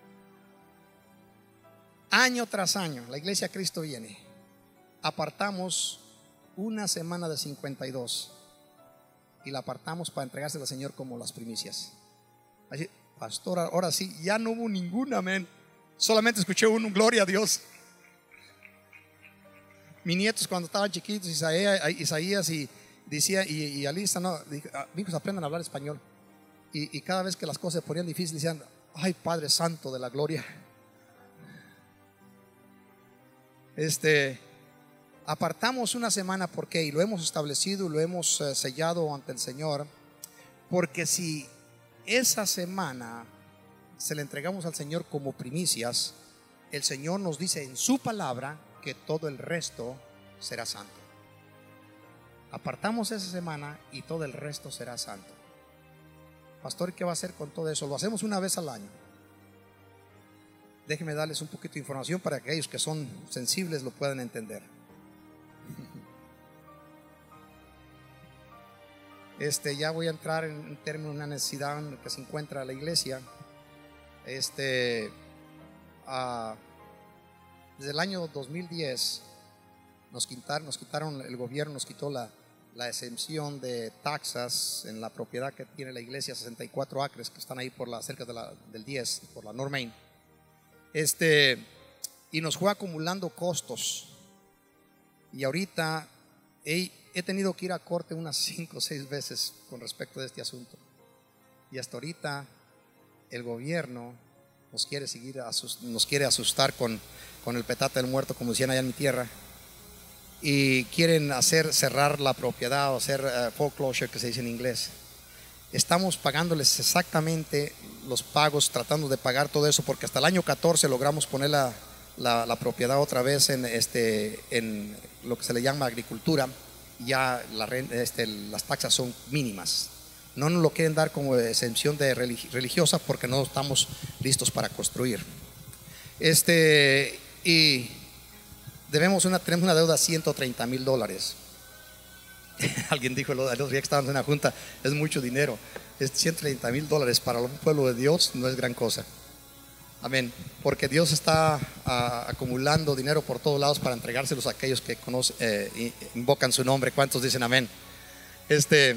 Año tras año, la iglesia Cristo viene. Apartamos una semana de cincuenta y dos y la apartamos para entregársela al Señor como las primicias. Así, pastor, ahora sí, ya no hubo ningún amén. Solamente escuché un gloria a Dios. Mis nietos cuando estaban chiquitos, Isaías, Isaías y decía, y, y Alisa, no, mis hijos aprendan a hablar español. Y, y cada vez que las cosas se ponían difíciles, decían, ay, Padre Santo de la gloria. Este, apartamos una semana, ¿por qué? Y lo hemos establecido y lo hemos eh, sellado ante el Señor. Porque si esa semana se le entregamos al Señor como primicias, el Señor nos dice en su palabra que todo el resto será santo. Apartamos esa semana y todo el resto será santo. Pastor, ¿qué va a hacer con todo eso? Lo hacemos una vez al año. Déjenme darles un poquito de información para que aquellos que son sensibles lo puedan entender. Este, ya voy a entrar en términos de una necesidad en la que se encuentra la iglesia. Este, uh, desde el año dos mil diez nos quitaron, nos quitaron el gobierno nos quitó la, la exención de taxas en la propiedad que tiene la iglesia, sesenta y cuatro acres que están ahí por la cerca de la, del diez, por la North Main. Este, y nos fue acumulando costos. Y ahorita he, he tenido que ir a corte unas cinco o seis veces con respecto a este asunto. Y hasta ahorita el gobierno nos quiere seguir asust, nos quiere asustar con, con el petate del muerto, como decían allá en mi tierra, y quieren hacer cerrar la propiedad o hacer uh, foreclosure, que se dice en inglés. Estamos pagándoles exactamente los pagos, tratando de pagar todo eso, porque hasta el año catorce logramos poner la, la, la propiedad otra vez en, este, en lo que se le llama agricultura. Ya la, este, las taxas son mínimas. No nos lo quieren dar como exención de religiosa porque no estamos listos para construir. Este, y debemos una, tenemos una deuda de ciento treinta mil dólares. Alguien dijo el otro día que estábamos en una junta, es mucho dinero. Es ciento treinta mil dólares para un pueblo de Dios, no es gran cosa. Amén. Porque Dios está uh, acumulando dinero por todos lados para entregárselos a aquellos que conocen, eh, invocan su nombre. ¿Cuántos dicen amén? Este,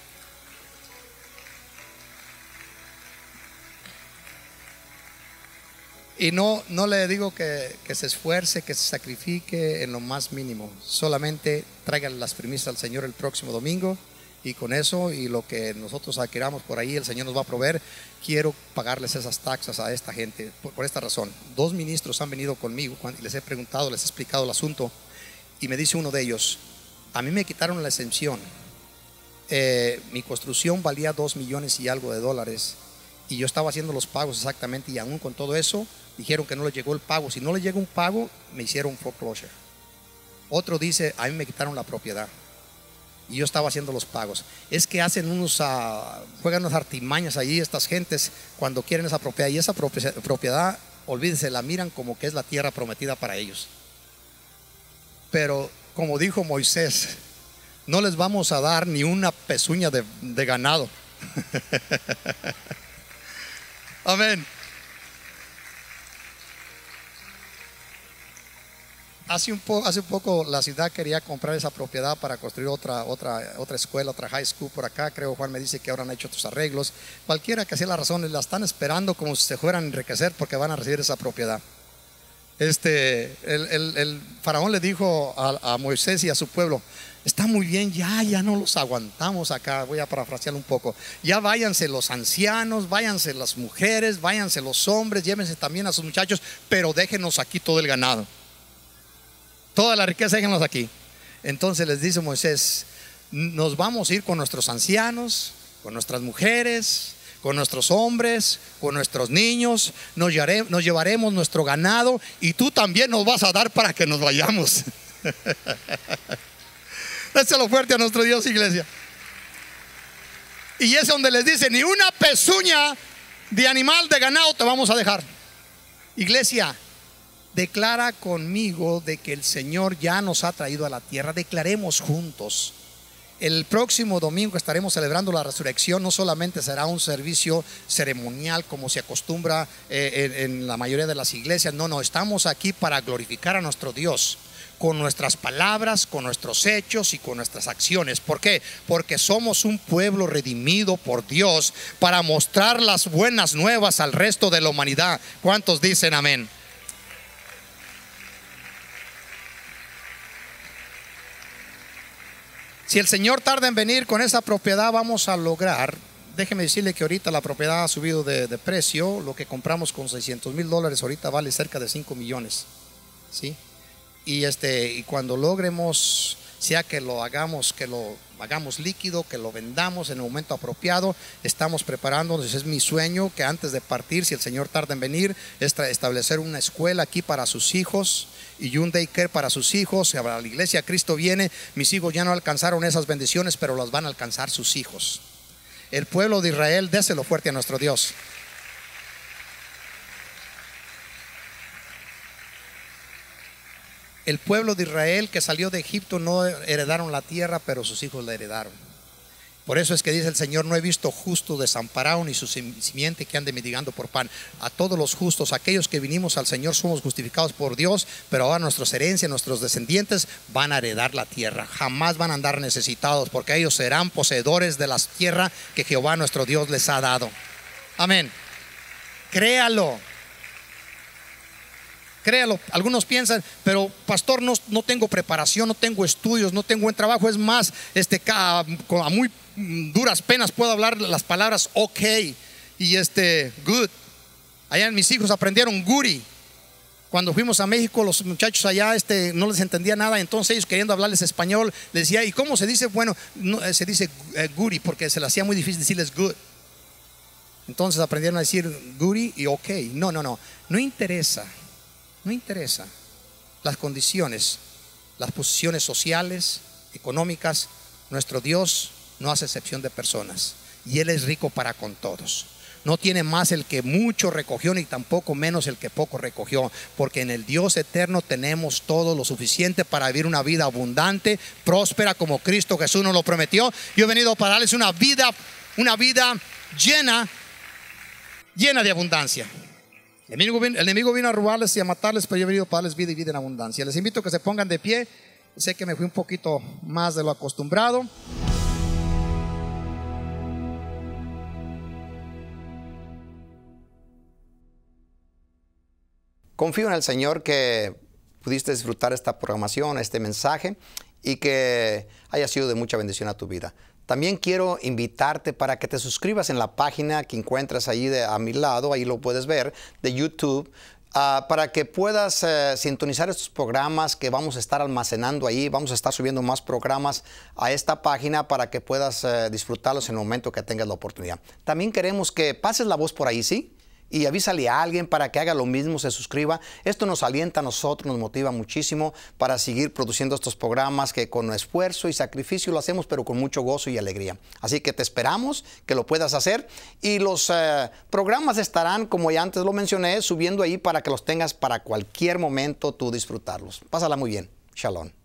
y no, no le digo que, que se esfuerce, que se sacrifique en lo más mínimo. Solamente traigan las primicias al Señor el próximo domingo. Y con eso y lo que nosotros adquiramos por ahí, el Señor nos va a proveer. Quiero pagarles esas taxas a esta gente por, por esta razón. Dos ministros han venido conmigo y les he preguntado, les he explicado el asunto. Y me dice uno de ellos, a mí me quitaron la exención. Eh, mi construcción valía dos millones y algo de dólares. Y yo estaba haciendo los pagos exactamente. Y aún con todo eso, dijeron que no les llegó el pago. Si no les llegó un pago, me hicieron foreclosure. Otro dice, a mí me quitaron la propiedad y yo estaba haciendo los pagos. Es que hacen unos, uh, juegan unas artimañas allí estas gentes cuando quieren esa propiedad. Y esa propiedad, olvídense, la miran como que es la tierra prometida para ellos. Pero como dijo Moisés, no les vamos a dar ni una pezuña de, de ganado. Amén. Hace un, po, hace un poco la ciudad quería comprar esa propiedad para construir otra, otra, otra escuela, otra high school por acá. Creo Juan me dice que ahora han hecho otros arreglos. Cualquiera que sea la razón, la están esperando como si se fueran a enriquecer porque van a recibir esa propiedad. Este, el, el, el faraón le dijo a, a Moisés y a su pueblo, está muy bien, ya, ya no los aguantamos acá. Voy a parafrasear un poco. Ya váyanse los ancianos, váyanse las mujeres, váyanse los hombres, llévense también a sus muchachos, pero déjenos aquí todo el ganado. Toda la riqueza déjenlos aquí. Entonces les dice Moisés, nos vamos a ir con nuestros ancianos, con nuestras mujeres, con nuestros hombres, con nuestros niños, nos, llevare, nos llevaremos nuestro ganado y tú también nos vas a dar para que nos vayamos. Déselo fuerte a nuestro Dios, iglesia. Y es donde les dice, ni una pezuña de animal, de ganado te vamos a dejar. Iglesia, declara conmigo de que el Señor ya nos ha traído a la tierra. Declaremos juntos. El próximo domingo estaremos celebrando la resurrección. No solamente será un servicio ceremonial como se acostumbra eh, en, en la mayoría de las iglesias. No, no, estamos aquí para glorificar a nuestro Dios con nuestras palabras, con nuestros hechos y con nuestras acciones. ¿Por qué? Porque somos un pueblo redimido por Dios para mostrar las buenas nuevas al resto de la humanidad. ¿Cuántos dicen amén? Si el Señor tarda en venir con esa propiedad, vamos a lograr, déjeme decirle que ahorita la propiedad ha subido de, de precio. Lo que compramos con seiscientos mil dólares ahorita vale cerca de cinco millones, ¿sí? Y, este, y cuando logremos, sea que lo hagamos, que lo hagamos líquido, que lo vendamos en el momento apropiado, estamos preparándonos. Es mi sueño que antes de partir, si el Señor tarda en venir, es establecer una escuela aquí para sus hijos y un daycare para sus hijos. A la iglesia Cristo viene. Mis hijos ya no alcanzaron esas bendiciones, pero las van a alcanzar sus hijos. El pueblo de Israel, déselo fuerte a nuestro Dios. El pueblo de Israel que salió de Egipto no heredaron la tierra, pero sus hijos la heredaron. Por eso es que dice el Señor, no he visto justo desamparado ni su simiente que ande mendigando por pan. A todos los justos, aquellos que vinimos al Señor, somos justificados por Dios, pero ahora nuestras herencias, nuestros descendientes van a heredar la tierra. Jamás van a andar necesitados, porque ellos serán poseedores de la tierra que Jehová nuestro Dios les ha dado. Amén. Créalo. Créalo. Algunos piensan, pero pastor, no, no tengo preparación, no tengo estudios, no tengo buen trabajo. Es más, este, a, a muy duras penas puedo hablar las palabras ok y este good. Allá mis hijos aprendieron goody. Cuando fuimos a México, los muchachos allá este, no les entendía nada. Entonces ellos, queriendo hablarles español, les decía, ¿y cómo se dice? Bueno, no, se dice uh, goody, porque se les hacía muy difícil decirles good. Entonces aprendieron a decir goody y ok. No, no, no, no interesa. No interesa las condiciones, las posiciones sociales, económicas. Nuestro Dios no hace excepción de personas y Él es rico para con todos. No tiene más el que mucho recogió, ni tampoco menos el que poco recogió, porque en el Dios eterno tenemos todo lo suficiente para vivir una vida abundante, próspera, como Cristo Jesús nos lo prometió. Yo he venido para darles una vida, una vida llena, llena de abundancia. El enemigo, vino, el enemigo vino a robarles y a matarles, pero yo he venido para darles vida y vida en abundancia. Les invito a que se pongan de pie. Sé que me fui un poquito más de lo acostumbrado. Confío en el Señor que pudiste disfrutar esta programación, este mensaje, y que haya sido de mucha bendición a tu vida. También quiero invitarte para que te suscribas en la página que encuentras ahí de, a mi lado, ahí lo puedes ver, de YouTube, uh, para que puedas uh, sintonizar estos programas que vamos a estar almacenando ahí. Vamos a estar subiendo más programas a esta página para que puedas uh, disfrutarlos en el momento que tengas la oportunidad. También queremos que pases la voz por ahí, ¿sí? Y avísale a alguien para que haga lo mismo, se suscriba. Esto nos alienta a nosotros, nos motiva muchísimo para seguir produciendo estos programas que con esfuerzo y sacrificio lo hacemos, pero con mucho gozo y alegría. Así que te esperamos que lo puedas hacer. Y los uh, programas estarán, como ya antes lo mencioné, subiendo ahí para que los tengas para cualquier momento tú disfrutarlos. Pásala muy bien. Shalom.